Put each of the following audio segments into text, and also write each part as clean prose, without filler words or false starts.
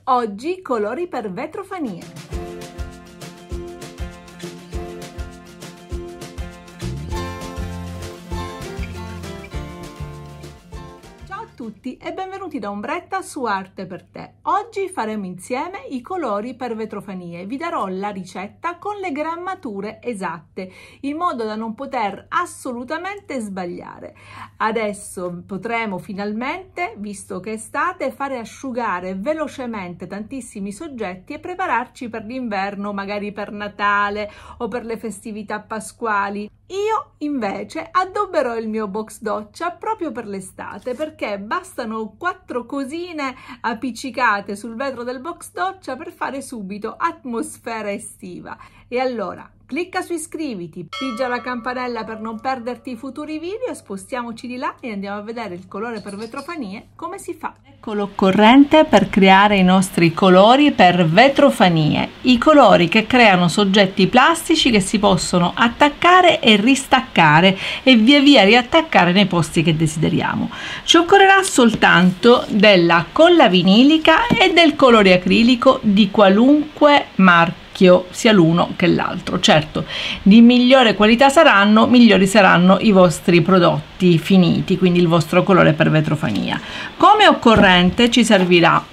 Oggi colori per vetrofanie. Tutti e benvenuti da Ombretta su Arte per te. Oggi faremo insieme i colori per vetrofanie. Vi darò la ricetta con le grammature esatte, in modo da non poter assolutamente sbagliare. Adesso potremo finalmente, visto che è estate, fare asciugare velocemente tantissimi soggetti e prepararci per l'inverno, magari per Natale o per le festività pasquali. Io invece addobberò il mio box doccia proprio per l'estate, perché bastano 4 cosine appiccicate sul vetro del box doccia per fare subito atmosfera estiva. E allora clicca su iscriviti, pigia la campanella per non perderti i futuri video, spostiamoci di là e andiamo a vedere il colore per vetrofanie come si fa. Ecco l'occorrente per creare i nostri colori per vetrofanie, i colori che creano soggetti plastici che si possono attaccare e ristaccare e via via riattaccare nei posti che desideriamo. Ci occorrerà soltanto della colla vinilica e del colore acrilico di qualunque marca, sia l'uno che l'altro. Certo, di migliore qualità saranno, migliori saranno i vostri prodotti finiti, quindi il vostro colore per vetrofania. Come occorrente ci servirà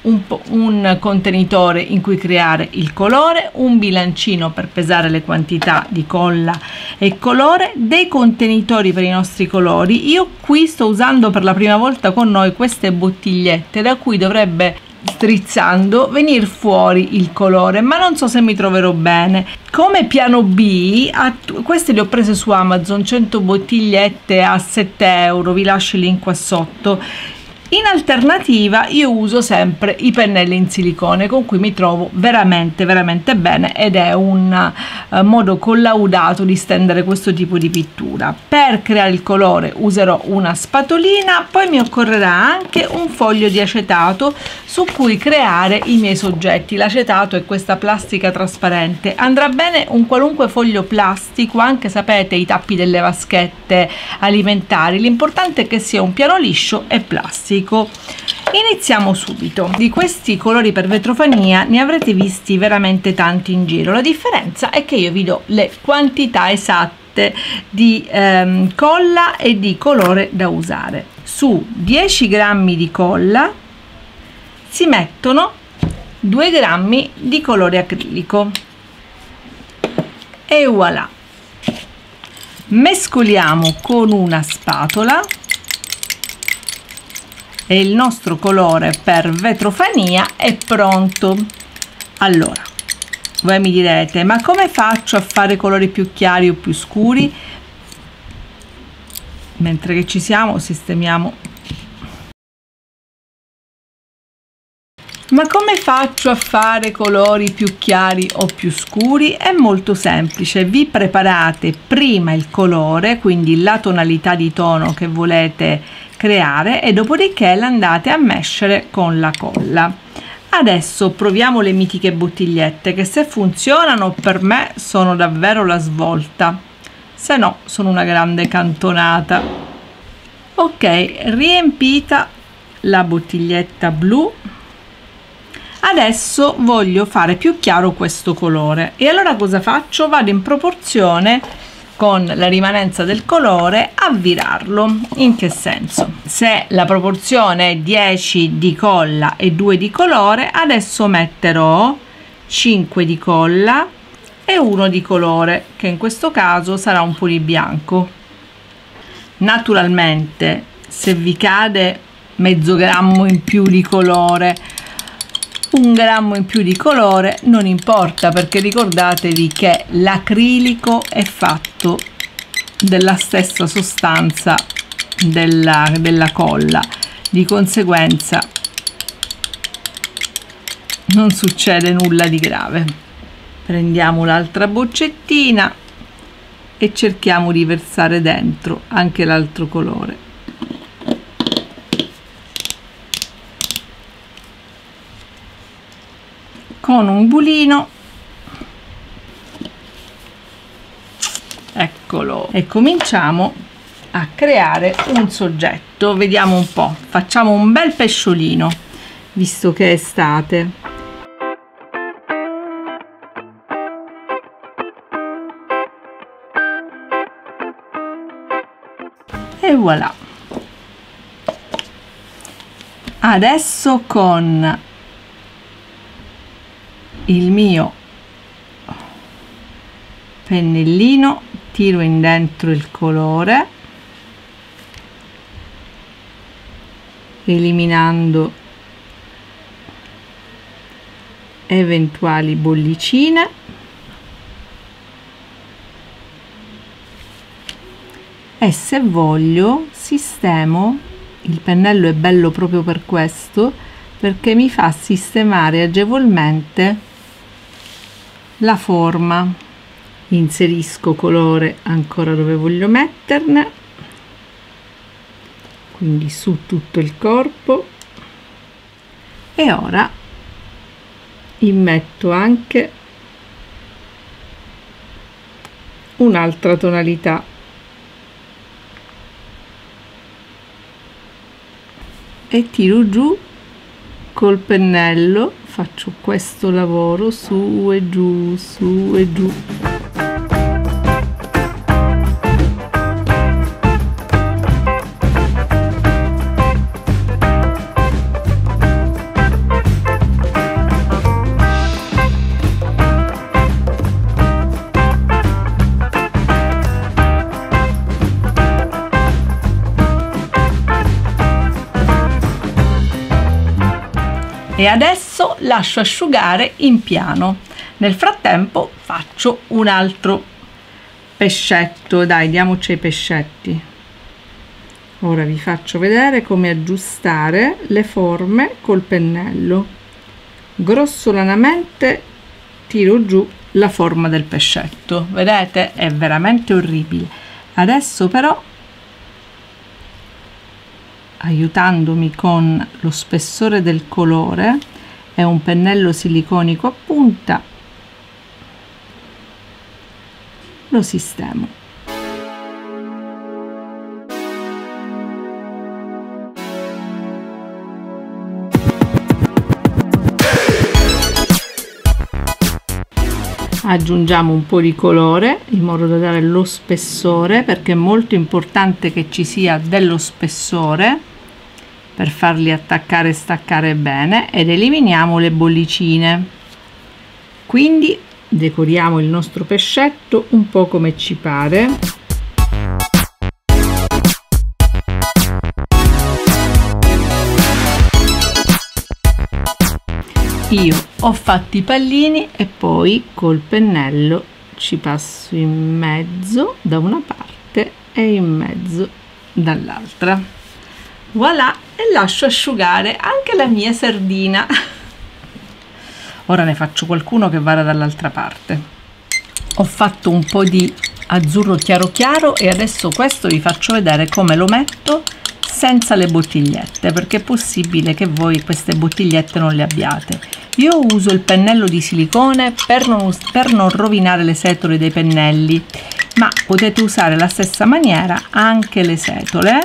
un contenitore in cui creare il colore, un bilancino per pesare le quantità di colla e colore, dei contenitori per i nostri colori. Io qui sto usando per la prima volta con noi queste bottigliette da cui dovrebbe, strizzando, venire fuori il colore, ma non so se mi troverò bene. Come piano B, queste le ho prese su Amazon, 100 bottigliette a 7 euro, vi lascio il link qua sotto. In alternativa io uso sempre i pennelli in silicone con cui mi trovo veramente bene ed è un modo collaudato di stendere questo tipo di pittura. Per creare il colore userò una spatolina, poi mi occorrerà anche un foglio di acetato su cui creare i miei soggetti. L'acetato è questa plastica trasparente, andrà bene un qualunque foglio plastico, anche sapete i tappi delle vaschette alimentari, l'importante è che sia un piano liscio e plastico. Iniziamo subito. Di questi colori per vetrofania ne avrete visti veramente tanti in giro. La differenza è che io vi do le quantità esatte di colla e di colore da usare. Su 10 grammi di colla si mettono 2 grammi di colore acrilico e voilà. Mescoliamo con una spatola e il nostro colore per vetrofania è pronto. Allora, voi mi direte, ma come faccio a fare colori più chiari o più scuri? Mentre che ci siamo, sistemiamo. Ma come faccio a fare colori più chiari o più scuri? È molto semplice, vi preparate prima il colore, quindi la tonalità di tono che volete creare, e dopodiché l'andate a mescere con la colla. Adesso proviamo le mitiche bottigliette che, se funzionano, per me sono davvero la svolta, se no sono una grande cantonata. Ok, riempita la bottiglietta blu. Adesso voglio fare più chiaro questo colore e allora cosa faccio? Vado in proporzione con la rimanenza del colore a virarlo. In che senso? Se la proporzione è 10 di colla e 2 di colore, adesso metterò 5 di colla e 1 di colore, che in questo caso sarà un po' di bianco. Naturalmente, se vi cade mezzo grammo in più di colore, 1 grammo in più di colore, non importa, perché ricordatevi che l'acrilico è fatto della stessa sostanza della colla, di conseguenza non succede nulla di grave. Prendiamo l'altra boccettina e cerchiamo di versare dentro anche l'altro colore. Con un bulino, eccolo, e cominciamo a creare un soggetto. Vediamo un po', facciamo un bel pesciolino visto che è estate. voilà. Adesso con il mio pennellino tiro in dentro il colore, eliminando eventuali bollicine, e se voglio sistemo, il pennello è bello proprio per questo, perché mi fa sistemare agevolmente la forma. Inserisco colore ancora dove voglio metterne, quindi su tutto il corpo, e ora immetto anche un'altra tonalità e tiro giù col pennello, faccio questo lavoro su e giù, su e giù. E adesso lascio asciugare in piano. Nel frattempo faccio un altro pescetto. Dai, diamoci ai pescetti. Ora vi faccio vedere come aggiustare le forme col pennello. Grossolanamente tiro giù la forma del pescetto. Vedete? È veramente orribile. Adesso però, aiutandomi con lo spessore del colore e un pennello siliconico a punta, lo sistemo. Aggiungiamo un po' di colore in modo da dare lo spessore, perché è molto importante che ci sia dello spessore per farli attaccare e staccare bene, ed eliminiamo le bollicine. Quindi decoriamo il nostro pescetto un po' come ci pare. Io ho fatto i pallini e poi col pennello ci passo in mezzo da una parte e in mezzo dall'altra. Voilà, e lascio asciugare anche la mia sardina. Ora ne faccio qualcuno che vada dall'altra parte. Ho fatto un po' di azzurro chiaro chiaro e adesso questo vi faccio vedere come lo metto senza le bottigliette, perché è possibile che voi queste bottigliette non le abbiate. Io uso il pennello di silicone per non rovinare le setole dei pennelli, ma potete usare la stessa maniera anche le setole.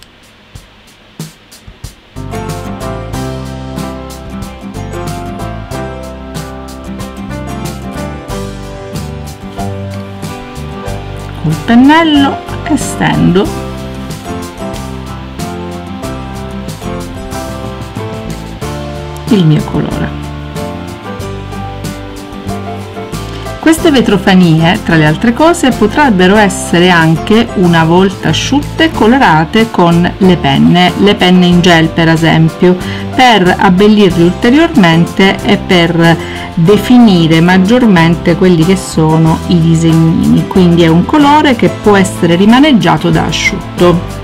Col pennello estendo il mio colore. Queste vetrofanie, tra le altre cose, potrebbero essere anche, una volta asciutte, colorate con le penne in gel per esempio, per abbellirle ulteriormente e per definire maggiormente quelli che sono i disegnini. Quindi è un colore che può essere rimaneggiato da asciutto.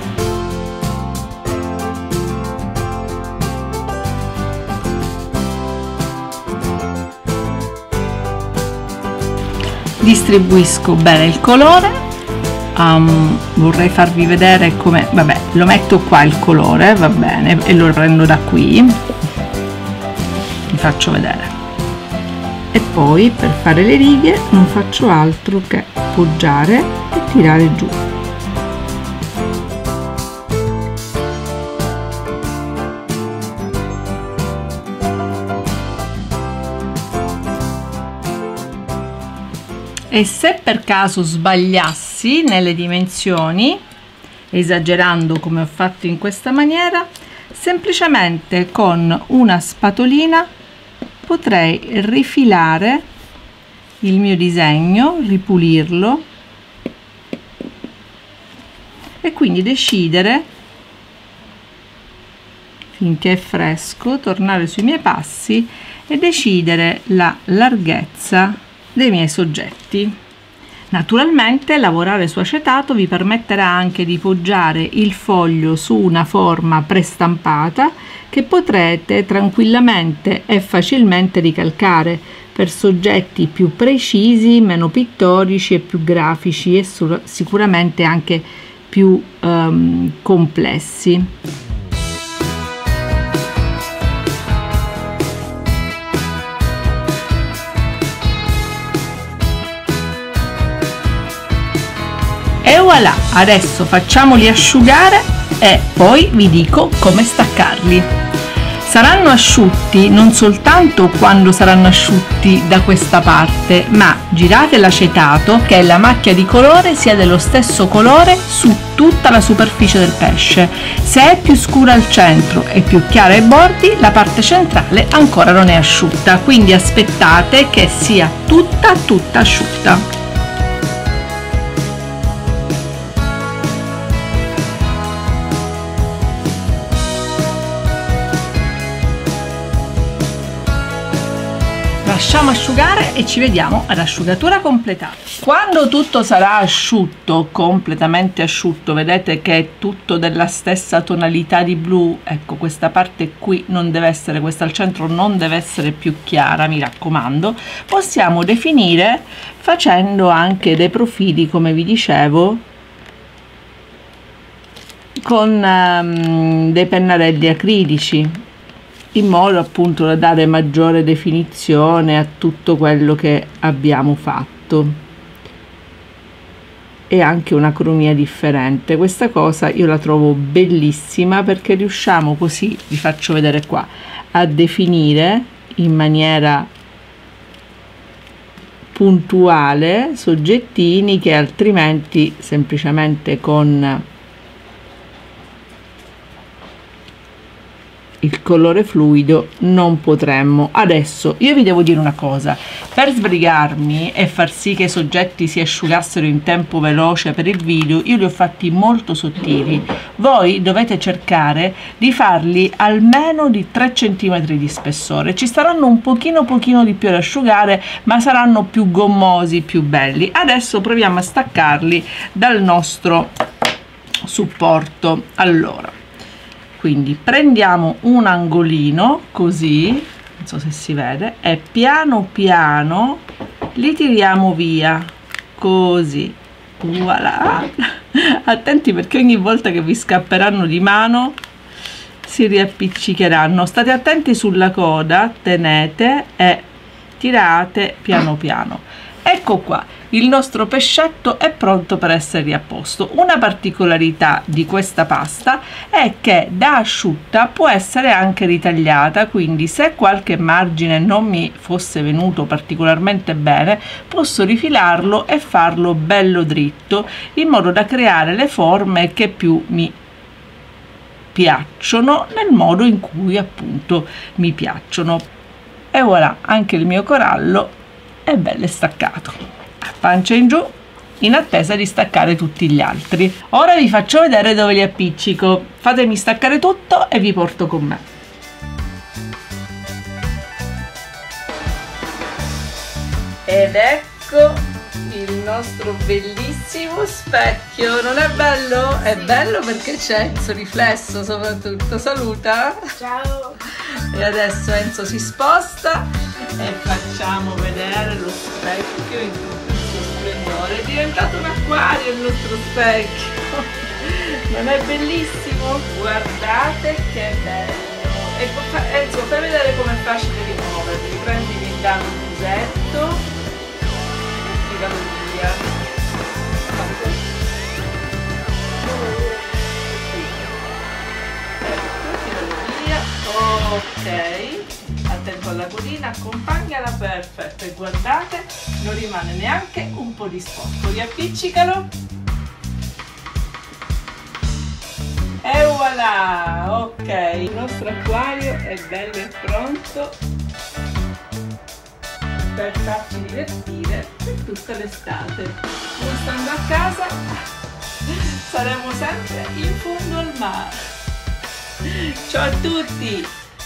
Distribuisco bene il colore. Vorrei farvi vedere come, vabbè, lo metto qua il colore, va bene, e lo prendo da qui, vi faccio vedere, e poi per fare le righe non faccio altro che poggiare e tirare giù. E se per caso sbagliassi nelle dimensioni, esagerando come ho fatto in questa maniera, semplicemente con una spatolina potrei rifilare il mio disegno, ripulirlo e quindi decidere, finché è fresco, tornare sui miei passi e decidere la larghezza dei miei soggetti. Naturalmente lavorare su acetato vi permetterà anche di poggiare il foglio su una forma prestampata che potrete tranquillamente e facilmente ricalcare per soggetti più precisi, meno pittorici e più grafici e sicuramente anche più complessi. E voilà, adesso facciamoli asciugare e poi vi dico come staccarli. Saranno asciutti non soltanto quando saranno asciutti da questa parte, ma girate l'acetato che la macchia di colore sia dello stesso colore su tutta la superficie del pesce. Se è più scura al centro e più chiara ai bordi, la parte centrale ancora non è asciutta, quindi aspettate che sia tutta asciutta. Lasciamo asciugare e ci vediamo ad asciugatura completata. Quando tutto sarà asciutto, completamente asciutto, vedete che è tutto della stessa tonalità di blu, ecco questa parte qui non deve essere, questa al centro non deve essere più chiara, mi raccomando, possiamo definire facendo anche dei profili, come vi dicevo, con dei pennarelli acrilici, in modo appunto da dare maggiore definizione a tutto quello che abbiamo fatto e anche una cromia differente. Questa cosa io la trovo bellissima perché riusciamo così, vi faccio vedere qua, a definire in maniera puntuale soggettini che altrimenti semplicemente con il colore fluido non potremmo. Adesso io vi devo dire una cosa: per sbrigarmi e far sì che i soggetti si asciugassero in tempo veloce per il video, io li ho fatti molto sottili. Voi dovete cercare di farli almeno di 3 cm di spessore. Ci saranno un pochino di più da asciugare, ma saranno più gommosi, più belli. Adesso proviamo a staccarli dal nostro supporto. Allora, quindi prendiamo un angolino così, non so se si vede, e piano piano li tiriamo via così. Voilà. Attenti perché ogni volta che vi scapperanno di mano si riappiccicheranno. State attenti sulla coda, tenete e tirate piano piano. Ecco qua, il nostro pescetto è pronto per essere riapposto. Una particolarità di questa pasta è che da asciutta può essere anche ritagliata, quindi se qualche margine non mi fosse venuto particolarmente bene, posso rifilarlo e farlo bello dritto, in modo da creare le forme che più mi piacciono, nel modo in cui appunto mi piacciono. E voilà, anche il mio corallo è bello staccato, pancia in giù, in attesa di staccare tutti gli altri. Ora vi faccio vedere dove li appiccico. Fatemi staccare tutto e vi porto con me. Ed ecco il nostro bellissimo specchio. Non è bello? È bello perché c'è Enzo riflesso soprattutto. Saluta. Ciao. E adesso Enzo si sposta e facciamo vedere lo specchio in tutto il suo splendore. È diventato un acquario il nostro specchio. Non è bellissimo? Guardate che bello. E Enzo, fai vedere com'è facile rimuoverli. Prendi il musetto e tiralo via. Ok, attento alla codina, accompagnala, perfetto, e guardate, non rimane neanche un po' di sporco. Riappiccicalo. voilà, ok, il nostro acquario è bello e pronto per farci divertire per tutta l'estate. Non stando a casa saremo sempre in fondo al mare. Ciao a tutti!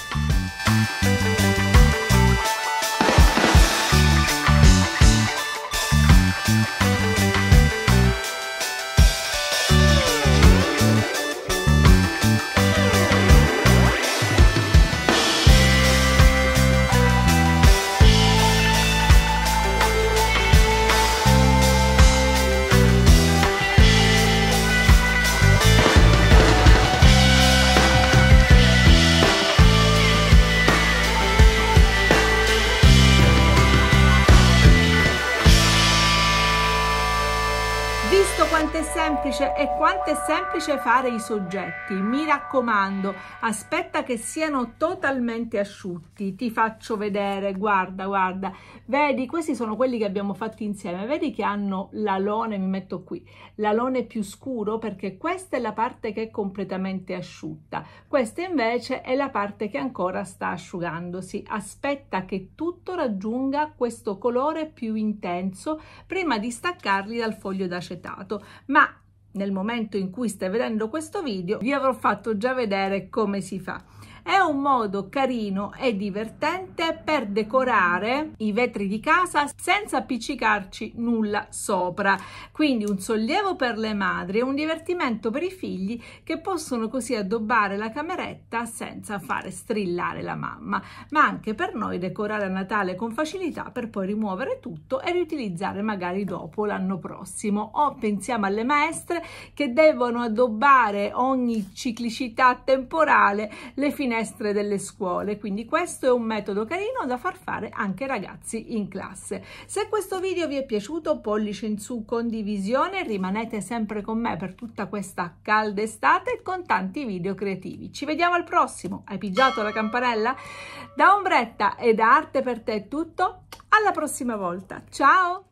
Visto quanto è semplice e quanto è semplice fare i soggetti, mi raccomando, aspetta che siano totalmente asciutti. Ti faccio vedere, guarda, guarda, vedi, questi sono quelli che abbiamo fatto insieme, vedi che hanno l'alone, mi metto qui, l'alone più scuro perché questa è la parte che è completamente asciutta, questa invece è la parte che ancora sta asciugandosi. Aspetta che tutto raggiunga questo colore più intenso prima di staccarli dal foglio d'acetato. Ma nel momento in cui stai vedendo questo video vi avrò fatto già vedere come si fa. È un modo carino e divertente per decorare i vetri di casa senza appiccicarci nulla sopra. Quindi un sollievo per le madri e un divertimento per i figli che possono così addobbare la cameretta senza fare strillare la mamma, ma anche per noi decorare a Natale con facilità per poi rimuovere tutto e riutilizzare magari dopo l'anno prossimo. O pensiamo alle maestre che devono addobbare ogni ciclicità temporale le finestre delle scuole, quindi questo è un metodo carino da far fare anche ai ragazzi in classe. Se questo video vi è piaciuto, pollice in su, condivisione, rimanete sempre con me per tutta questa calda estate con tanti video creativi. Ci vediamo al prossimo. Hai pigiato la campanella? Da Ombretta e da Arte per Te è tutto, alla prossima volta, ciao!